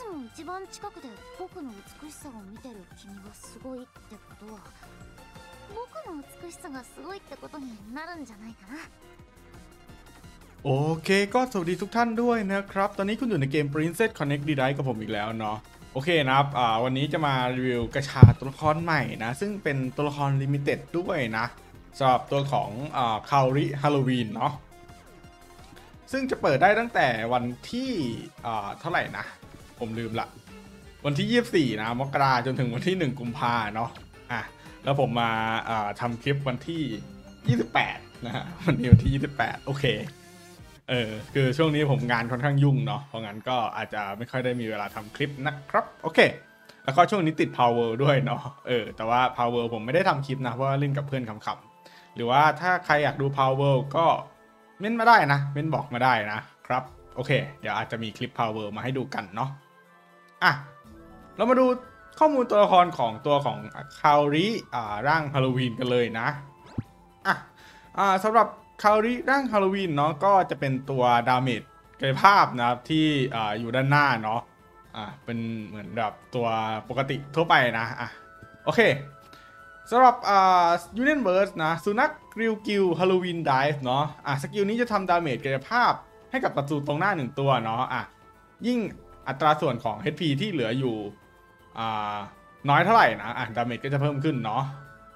つも一番近くで僕の美しさを見てる君がすごいってことは僕の美しさがすごいってことになるんじゃないかなโอเคก็สวัสดีทุกท่านด้วยนะครับตอนนี้คุณอยู่ในเกม Princess Connect Didai กับผมอีกแล้วเนาะโอเคนะครับวันนี้จะมารีวิวกระชาตัวละครใหม่นะซึ่งเป็นตัวละครลิมิเต็ดด้วยนะสำหรับตัวของคาริฮาโลวีนเนาะซึ่งจะเปิดได้ตั้งแต่วันที่เท่าไหร่นะผมลืมละวันที่24นะมกราจนถึงวันที่1กุมภาเนาะแล้วผมมาทำคลิปวันที่28นะฮะวันนี้วันที่28โอเคคือช่วงนี้ผมงานค่อนข้างยุ่งเนาะเพราะงั้นก็อาจจะไม่ค่อยได้มีเวลาทำคลิปนะครับโอเคแล้วก็ช่วงนี้ติด Power ด้วยเนาะแต่ว่า Power ผมไม่ได้ทำคลิปนะเพราะว่าเล่นกับเพื่อนขำๆหรือว่าถ้าใครอยากดู Power ก็เม้นมาได้นะเม้นบอกมาได้นะครับโอเคเดี๋ยวอาจจะมีคลิป Power มาให้ดูกันเนาะเรามาดูข้อมูลตัวละครของตัวของคาริร่างฮาโลวีนกันเลยนะสำหรับคาริร่างฮาโลวีนเนาะก็จะเป็นตัวดาเมจกายภาพนะครับที่อยู่ด้านหน้าเนาะเป็นเหมือนแบบตัวปกติทั่วไปนะโอเคสำหรับยูเนียนเบิร์สนะสุนัขริวกิลฮาโลวีนไดฟ์เนาะสกิลนี้จะทำดาเมจกายภาพให้กับศัตรูตรงหน้า1ตัวเนาะยิ่งอัตราส่วนของ HP ที่เหลืออยู่น้อยเท่าไหร่นะดาเมจก็จะเพิ่มขึ้นเนาะ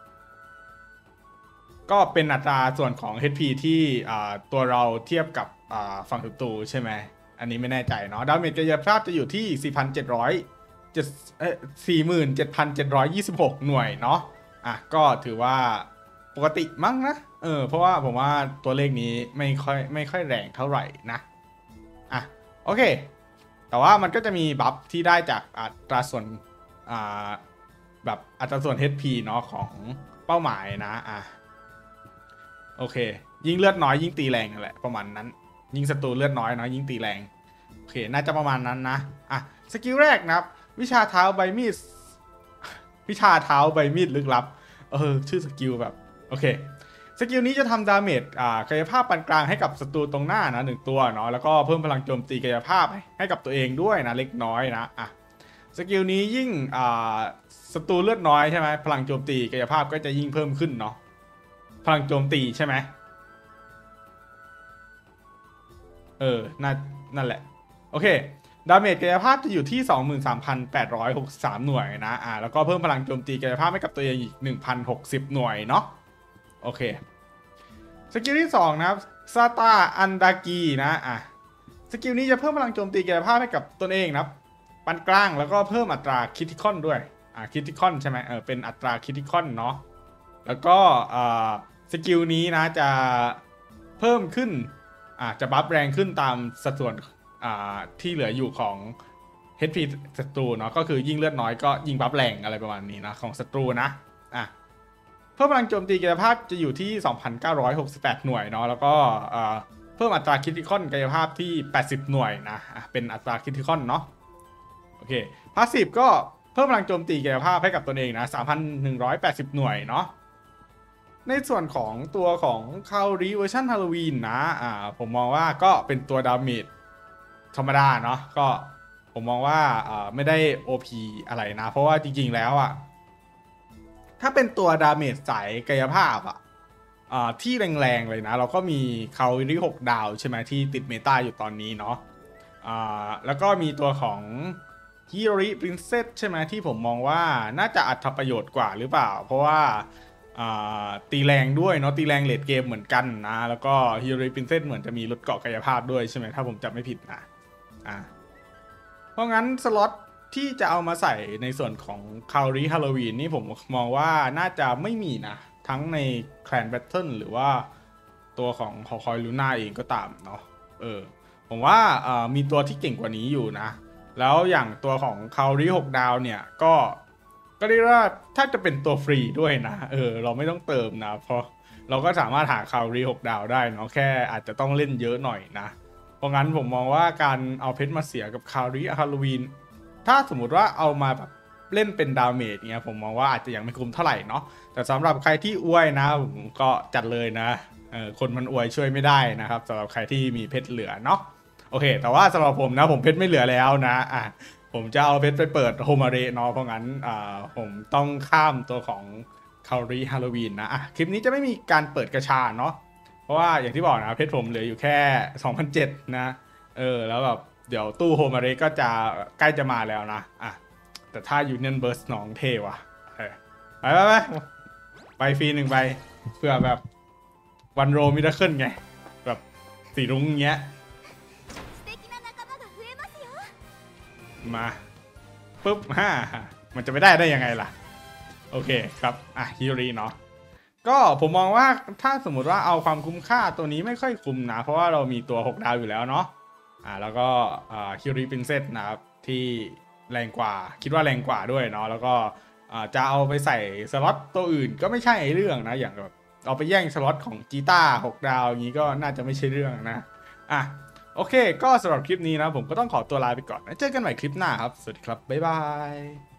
ก็เป็นอัตราส่วนของ HP ที่ตัวเราเทียบกับฝั่งศัตรูใช่ไหมอันนี้ไม่แน่ใจเนาะดาเมจกายภาพจะอยู่ที่ 47,726 หน่วยเนาะก็ถือว่าปกติมั้งนะเพราะว่าผมว่าตัวเลขนี้ไม่ค่อยแรงเท่าไหร่นะโอเคแต่ว่ามันก็จะมีบัฟที่ได้จากอัตราส่วนแบบอัตราส่วน HP เนาะของเป้าหมายนะโอเคยิ่งเลือดน้อยยิ่งตีแรงนั่นแหละประมาณนั้นยิ่งศัตรูเลือดน้อยเนาะยิ่งตีแรงโอเคน่าจะประมาณนั้นนะสกิลแรกนะครับวิชาเท้าใบมีดวิชาเท้าใบมีดลึกลับชื่อสกิลแบบโอเคสกิลนี้จะทำดาเมจกายภาพปานกลางให้กับศัตรูตรงหน้านะ1ตัวเนาะแล้วก็เพิ่มพลังโจมตีกายภาพให้กับตัวเองด้วยนะเล็กน้อยนะสกิลนี้ยิ่งศัตรูเลือดน้อยใช่ไหมพลังโจมตีกายภาพก็จะยิ่งเพิ่มขึ้นเนาะพลังโจมตีใช่ไหมนั่นแหละโอเคดาเมจกายภาพจะอยู่ที่ 23,863 หน่วยนะแล้วก็เพิ่มพลังโจมตีกายภาพให้กับตัวเองอีก 1,060 หน่วยเนาะโอเคสกิลที่2นะครับซาตาอันดากีนะสกิลนี้จะเพิ่มพลังโจมตีกายภาพให้กับตนเองนะปานกลางแล้วก็เพิ่มอัตราคริติคอลด้วยคริติคอลใช่ไหมเป็นอัตราคริติคอลเนาะแล้วก็สกิลนี้นะจะเพิ่มขึ้นจะบัฟแรงขึ้นตามสัดส่วนที่เหลืออยู่ของ HP ศัตรูเนาะก็คือยิ่งเลือดน้อยก็ยิ่งบัฟแรงอะไรประมาณนี้นะของศัตรูนะเพิ่มพลังโจมตีกายภาพจะอยู่ที่ 2,968 หน่วยเนาะแล้วก็เพิ่มอัตราคริติคอลกายภาพที่80หน่วยนะเป็นอัตราคริติคอลเนาะโอเคพาสซีฟก็เพิ่มพลังโจมตีกายภาพให้กับตนเองนะ 3,180 หน่วยเนาะในส่วนของตัวของคาริเวอร์ชันฮาโลวีนนะผมมองว่าก็เป็นตัวดาเมจธรรมดาเนาะก็ผมมองว่าไม่ได้ OP อะไรนะเพราะว่าจริงๆแล้วถ้าเป็นตัวดาเมจสายกายภาพที่แรงๆเลยนะเราก็มีคาริ6 ดาวใช่ไหมที่ติดเมตาอยู่ตอนนี้เนาะแล้วก็มีตัวของฮิโรริปรินเซสใช่ไหมที่ผมมองว่าน่าจะอัตประโยชน์กว่าหรือเปล่าเพราะว่าตีแรงด้วยเนาะตีแรงเลดเกมเหมือนกันนะแล้วก็ฮิโรริปรินเซสเหมือนจะมีลดเกาะกายภาพด้วยใช่ไหมถ้าผมจำไม่ผิดนะเพราะงั้นสล็อตที่จะเอามาใส่ในส่วนของคาริฮาโลวีนนี่ผมมองว่าน่าจะไม่มีนะทั้งในแคลนแบทเทิลหรือว่าตัวของฮอคอยลูน่าเองก็ตามเนาะผมว่ามีตัวที่เก่งกว่านี้อยู่นะแล้วอย่างตัวของคาริ6 ดาวเนี่ยก็เรียกว่าถ้าจะเป็นตัวฟรีด้วยนะเราไม่ต้องเติมนะเพราะเราก็สามารถหาคาริ6 ดาวได้เนาะแค่อาจจะต้องเล่นเยอะหน่อยนะเพราะงั้นผมมองว่าการเอาเพชรมาเสียกับคาริฮาโลวีนถ้าสมมุติว่าเอามาแบบเล่นเป็นดาเมจเนี่ยผมมองว่าอาจจะยังไม่คุ้มเท่าไหร่เนาะแต่สำหรับใครที่อวยนะผมก็จัดเลยนะคนมันอวยช่วยไม่ได้นะครับสำหรับใครที่มีเพชรเหลือเนาะโอเคแต่ว่าสำหรับผมนะผมเพชรไม่เหลือแล้วนะผผมจะเอาเพชรไปเปิดโฮมาเรเนาะเพราะงั้นผมต้องข้ามตัวของคาริฮาโลวีนนะอ่ะคลิปนี้จะไม่มีการเปิดกระชาเนาะเพราะว่าอย่างที่บอกนะเพชรผมเหลืออยู่แค่ 2,700 นะแล้วแบบเดี๋ยวตู้โฮมาเรก็จะใกล้จะมาแล้วนะอ่ะแต่ถ้ายูเนียนเบิร์สน้องเทว่ะไปฟรี1 ใบเพื่อแบบวันโรมิราเคิลไงแบบสีรุ้งเงี้ยมาปุ๊บมันจะไม่ได้ยังไงล่ะโอเคครับฮิริเนาะก็ผมมองว่าถ้าสมมุติว่าเอาความคุ้มค่าตัวนี้ไม่ค่อยคุ้มนะเพราะว่าเรามีตัว6 ดาวอยู่แล้วเนาะแล้วก็ฮิริปรินเซสนะครับที่แรงกว่าคิดว่าแรงกว่าด้วยเนาะแล้วก็จะเอาไปใส่สล็อตตัวอื่นก็ไม่ใช่เรื่องนะอย่างแบบเอาไปแย่งสล็อตของจีต้า6 ดาวอย่างนี้ก็น่าจะไม่ใช่เรื่องนะโอเคก็สำหรับคลิปนี้นะผมก็ต้องขอตัวลาไปก่อนเจอกันใหม่คลิปหน้าครับสวัสดีครับบ๊ายบาย